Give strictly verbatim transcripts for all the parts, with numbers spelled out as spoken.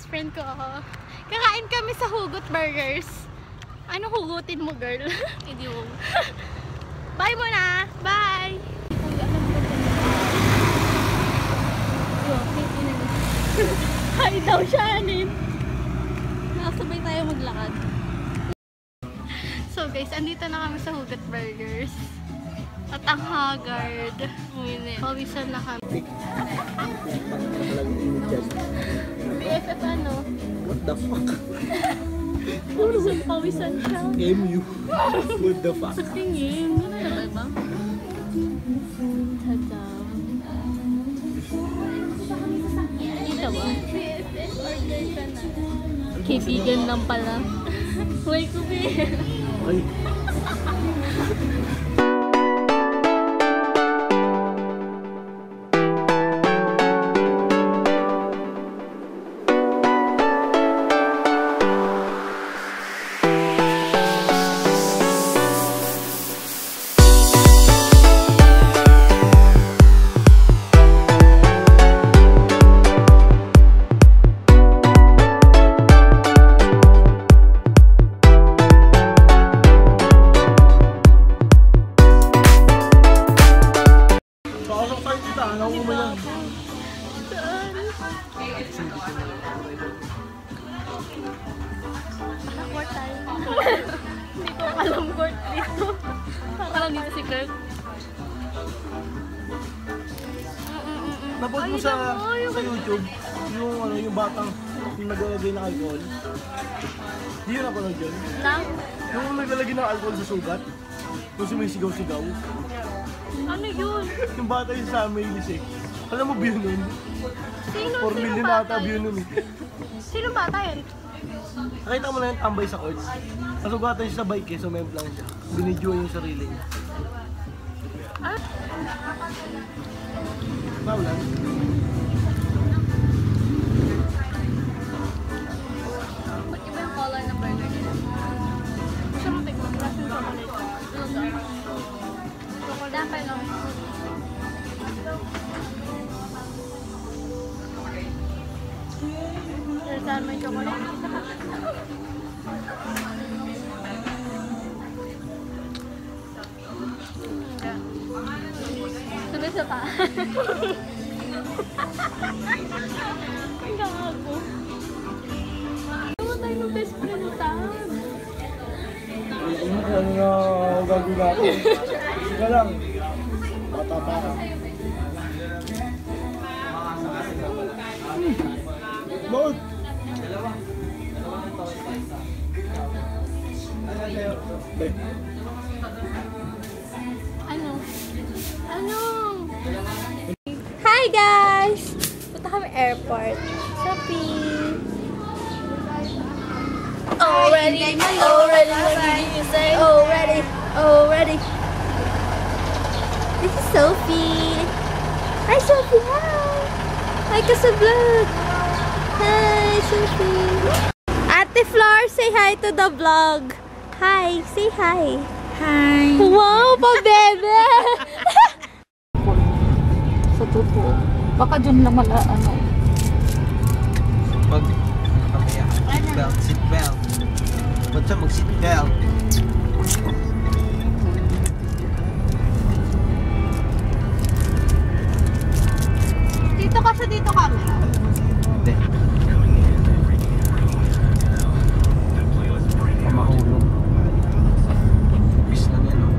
best friend ko ako. Kakain kami sa Hugot Burgers. Ano hugutin mo, girl? Hindi mo. Bye muna! Bye! Hi daw siya, Anin. Nakasabay tayo maglakad. So guys, andito na kami sa Hugot Burgers. At ang haggard. Pawisan na kami. B F F ano? What the fuck? Pawisan, pawisan siya. M U. What the fuck? Tingin. Ano na ba ba? Tada. Dito ba? B F F order ka na. Kaibigan lang pala. Huwag ko ba? Ay. Hindi ko alam court dito. Parang dito si Kirk. Napod mo sa, sa YouTube yung ano yung batang yung naglalagay ng alcohol. Hindi yun napanood yun? Nang? Yung naglalagay ng alcohol sa sugat. Yung sumisigaw-sigaw. Ano yun? Yung bata yung sa Maylis eh. Alam mo view nun? Sino? four Sino million bata ata view nun eh. Sino bata yun? Nakita mo na yung tambay sa courts. Nasugatan siya sa bike eh, so may plan siya. Binidyoan yung sarili niya. Ah? Naulan. Ba't iba yung color ng burger nila? Gusto mo tignan? Last yung chocolate. Chocolate. Dapat no? Saan may chocolate? Sabi sa pa. Ang gago. Ano tayo ng best friend tayo? Ano na gagawin natin? Sige lang. Bata pa ka. Bakit? Ano? Ano? Hi guys! Punta kami airport. Shopping! Already, already, you say already, already. This is Sophie. Hi Sophie, hi! Hi ka sa vlog! Hi Sophie! Ate Flor, say hi to the vlog! Hi, say hi! Hi! Wow, pa-bebe! Sa totoo. Baka dyan lang mala, ano. Pag seatbelt, seatbelt. Ba't siya mag-seatbelt? Dito ka sa dito ka. Hindi. Pamahulog. Bis lang yan, no?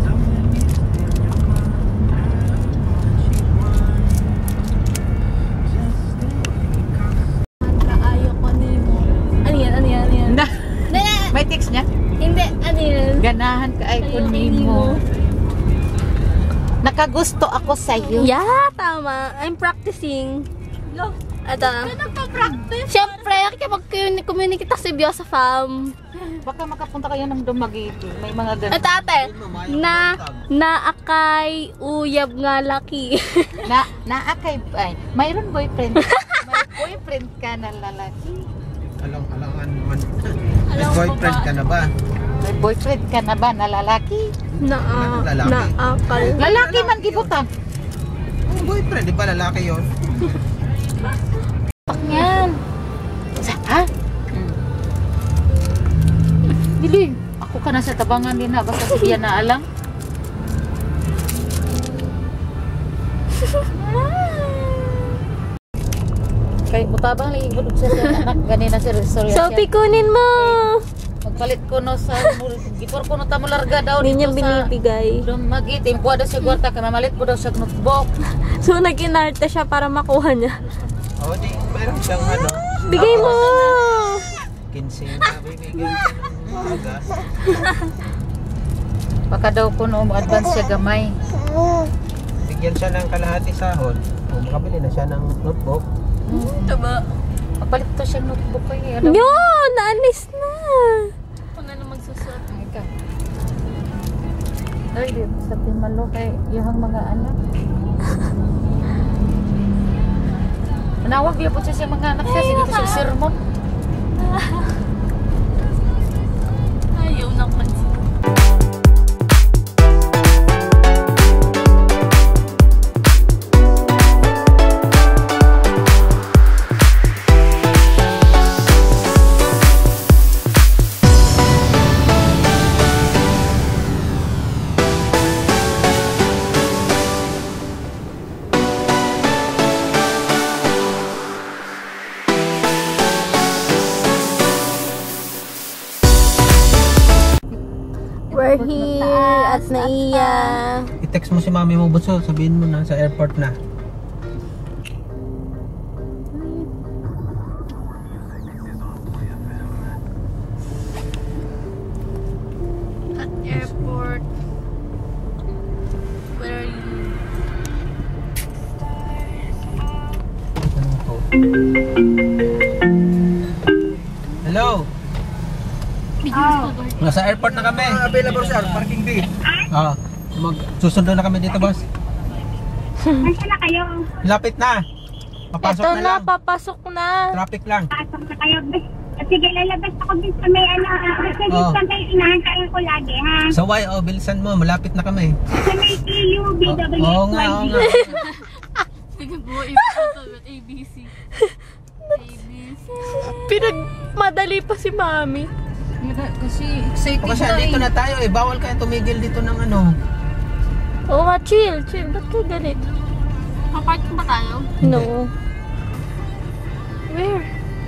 Kaayo ko nimo. Ano yan? Ano yan? Ano yan? May text niya? Hindi, ano yan? Ganahan ka ay kunin mo. Nakagusto ako sa'yo. Yeah, tama. I'm practicing. No. Ito. Ka nagpa-practice? Siyempre, makikipag-communicate sa Biyo sa fam. Baka makapunta kayo ng Dumaguete. May mga ganun. At ate, na, naakay uyab nga laki. Na, naakay, ay, mayroon boyfriend. May boyfriend ka na lalaki. Alang-alangan man. May boyfriend ka na ba? May boyfriend ka na ba na lalaki? Na, Anong lalaki? naakal. Lalaki man gibutan. Ang boyfriend, di ba lalaki yun? Yan. Ha? Hmm. Dili. Ako ka na sa tabangan din ha. Basta siya na alang. Kay mutabang lagi gud sa anak ganina si Sorry. Sophie, kunin mo. Magpalit ko no sa gipor ko no ta mo larga daw Hindi niya dito sa binibigay. Lumagitim ko daw sa kwarta kay mamalit ko daw sa notebook. So, nag-inarte siya para makuha niya. Oh, di, meron siyang ano. Bigay mo! Kinsin na, bibigyan siya ng aga. Baka daw ko no advance siya gamay. Bigyan siya ng kalahati sahod. O, makabili na siya ng notebook. Tama. Magpalit to siya notebook ko eh. Ano? Yun! Naalis na! Ako na naman susot. Ay ka. Ay, di. Sa timalo kay yung mga anak. Manawag biya po siya sa mga anak siya. Sige sa sermon. Ayaw nang pansin. We're here at Naiya. I-text mo si mami mo, Bunso. Sabihin mo na sa airport na. At airport. Where are you? Ano to? Hello? Nasa airport na kami. Available sir, parking fee. Ah, mag susundo na kami dito, boss. Nasaan na kayo? Lapit na. Papasok Ito na na, lang. papasok na. Traffic lang. Pasok na kayo. Sige, lalabas ako din sa may ano. Kasi Oh. dito kayo, inahantayan ko lagi, ha? Sa Y O, bilisan mo. Malapit na kami. Sa may T U B Oo W oo nga, oo nga. Sige po, ipatol at A B C. A B C. Pinagmadali pa si Mami. Kasi excited O kasi dito na tayo eh. Bawal kaya tumigil dito ng ano. Oo nga, chill, chill. Ba't kayo ganito? Papark ba tayo? No. Where?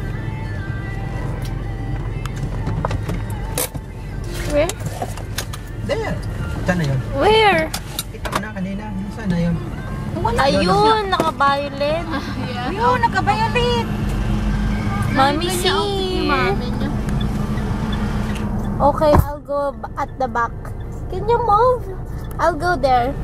Where? There. Saan na yun? Where? Kita mo na kanina. Saan na yun? Ayun, naka-violet. Ayun, naka-violet. Mami, see. Okay, I'll go b- at the back. Can you move? I'll go there.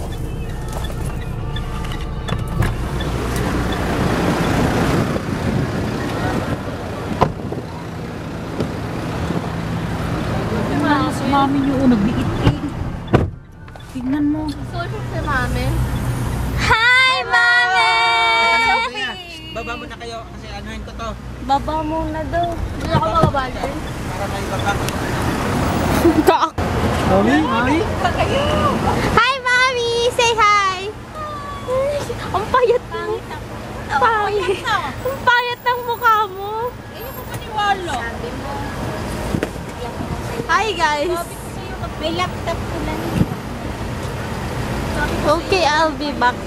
Si mami niyo oh, nagbiit-it. Tingnan mo. Si Mami. Hi, Mami! Kuya, baba mo na kayo kasi anuhin ko to. Baba muna daw. Hindi ako bababa din. Para may baba. Mami, mami. Hi, Mami! Say hi! Ang payat mo. Pangit. Ang payat ng mukha mo. Hi, guys. May laptop ko lang. Okay, I'll be back.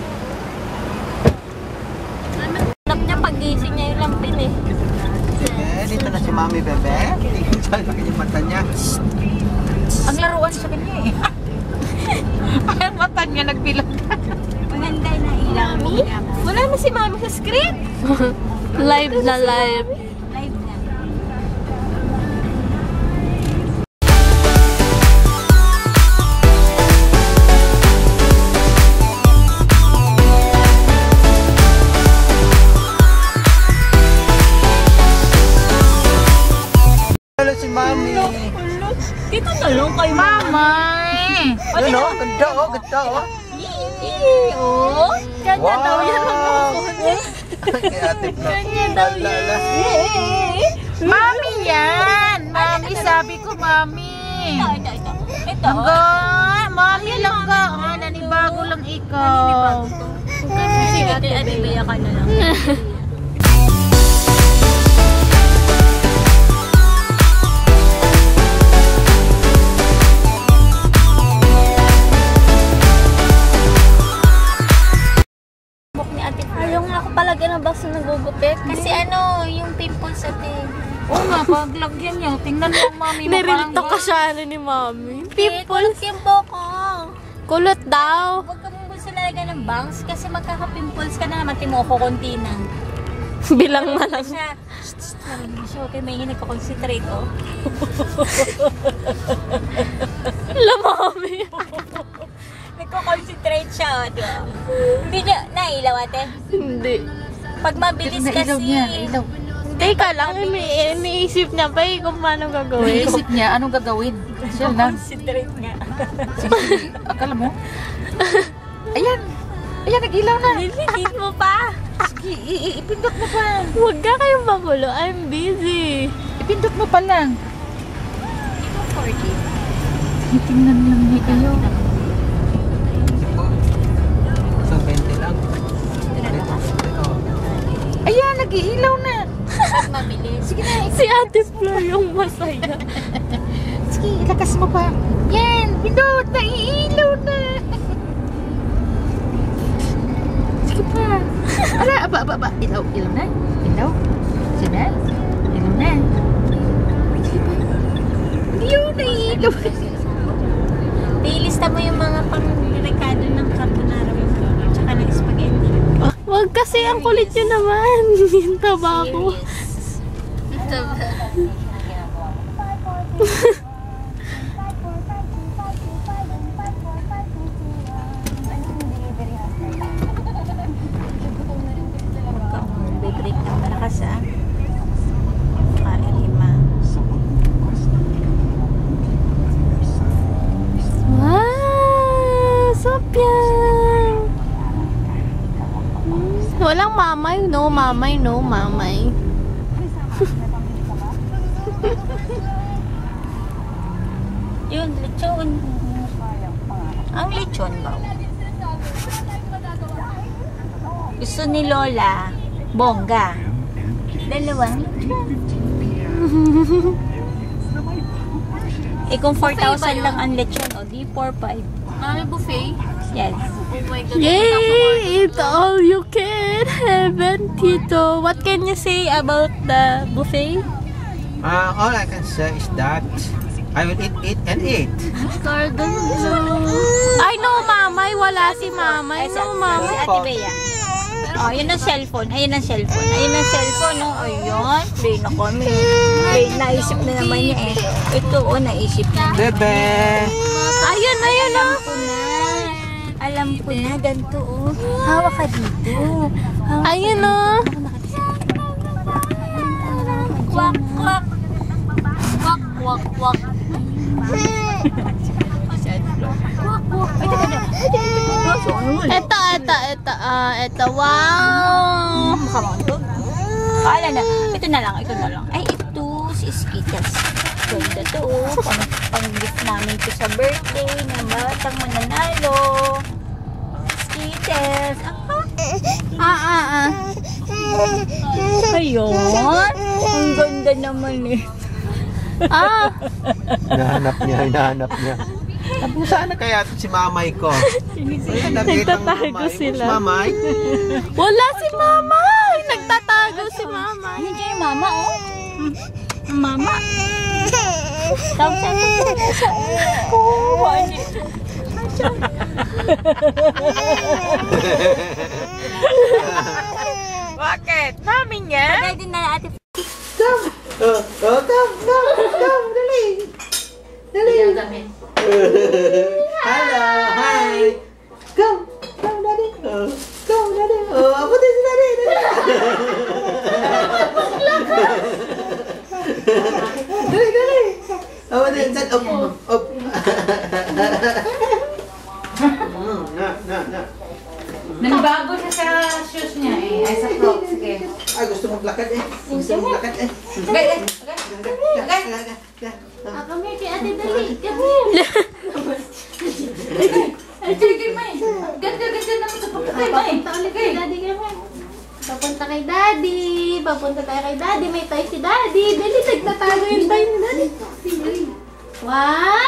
Alam niya pag-gising niya yung lampin eh. Eh, dito na si mami, bebe. Tingin sa laki yung mata niya. Ang laruan sa kanya eh. Ang mata niya nagbilang. Maganda na ilaw. Mami? Wala na si Mami sa screen. Live na live. Live na. Hello si mami. Dito na lang kay Mama! Ano? Ganda oh, ganda oh. Oh, kanya daw yan ang mukha niya. Kay ate Flo. Kanya daw yan. Mami yan! Mami, sabi ko mami. Ito, ito, ito. Ito. Langga! Mami, langga! Ah, nanibago lang ikaw. Sige, ate, ate, baya ka na lang. Kasi ano, yung pimples ate. Oo nga, pag lagyan niya, tingnan mo mami mo. Narilito ka siya ano ni mami. Pimples yung buko. Kulot daw. Huwag ka mong gusto nalagyan ng bangs kasi magkaka-pimples ka na naman. Timoko konti na. Bilang na lang. Siya, shh, shh, narinig siya. Okay, may nagko-concentrate, oh. La mami. Nagko-concentrate siya, oh, di ba? Hindi niya, nailaw ate? Hindi. Pag mabilis kasi. Nailaw niya, ilaw. Teka lang, ini iniisip niya pa eh kung paano gagawin. Naisip niya, anong gagawin? Siya lang. Concentrate nga. Sige, sige. Akala mo? Ayan. Ayan, nag-ilaw na. Nilipit mo pa. Sige, i- i- ipindot mo pa. Huwag ka kayong magulo. I'm busy. Ipindot mo pa lang. Tingnan lang niya kayo. So, twenty lang. Ayan, nag-iilaw na. Mabilis. Sige na. Si Ate Flor yung masaya. Sige, ilakas mo pa. Yan, pindot. Naiilaw na. Sige pa. Ala, aba, aba, aba. Ilaw, ilaw na. Ilaw. Sige na. Ilaw na. Sige pa. Yun, naiilaw. Ilista mo yung mga pang-rekado ng carbonara mo. Tsaka ng spaghetti. Huwag kasi ang kulit nyo naman. Yung taba ko. Bibreak ng malakas ah. Kain lima. Wow! Sopyan! Walang mamay. No mamay, no mamay. Yun, lechon. Ang lechon ba? Gusto ni Lola, bongga. Dalawang lechon. Eh kung four thousand lang ang lechon, o di four five. Mami, buffet? Yes. Oh my God. Yay! It's all you can heaven, Tito. What can you say about the buffet? Uh, all I can say is that I will eat, eat, and eat. Garden Blue. Ay, no, mamay. Wala si mamay. Ay, sa, No, si mamay. Ate Bea. Oh, yun ang cellphone. Ayun ang cellphone. Ayun ang cellphone, no? Ayun. Play na kami. Play, naisip na naman niya eh. Ito, oh, naisip na. Bebe! Ayun, ayun, Alam oh. ko na. Alam ko na. Ganito, oh. Hawak ka dito. Hawak Ayun, oh. Kwak, kwak. Kwak, kwak, kwak. Ito, ito, ito. Ah, ito. Wow! Mukha mo ito. Kala na. Ito na lang. Ito na lang. Ay, ito. Si Skittles. Ganda to. Oh. Pang, pang-gift namin ito sa birthday na batang mananalo. Skittles. Ah, ah, ah. Ayun. Ang ganda naman eh. Ah, Hinahanap niya, hinahanap niya. Kung saan na kaya si mamay ko? Ayun, nakita ang Nagtatago mamay. sila. Who's mamay? wala si mamay. Nagtatago si mamay. Nandiyan yung mama, oh. Ang mama. Tawag sa ito sa oh, Bakit? Mami niya? Pagay din na ate. Oh, oh, come, come, come, dali. Dali. Hello, hi. Come, come, daddy. Oh, come, daddy. Oh, apa tu si daddy? Dali, dali. Apa tu? Set up, up. Hmm, na, na, na. Nagbago siya sa shoes niya eh. Ay, sa Crocs. Sige. Ay, gusto mo lakad eh. Gusto mo lakad eh. Agay, agay. Agay. Ako may kay ate dali. Ay, sige, May. Ganda, ganda naman sa pagkakay, May. Papunta ulit kay daddy naman. Papunta kay daddy. Papunta tayo kay daddy. May toy si daddy. Dali, nagtatago yung toy ni daddy. Wow!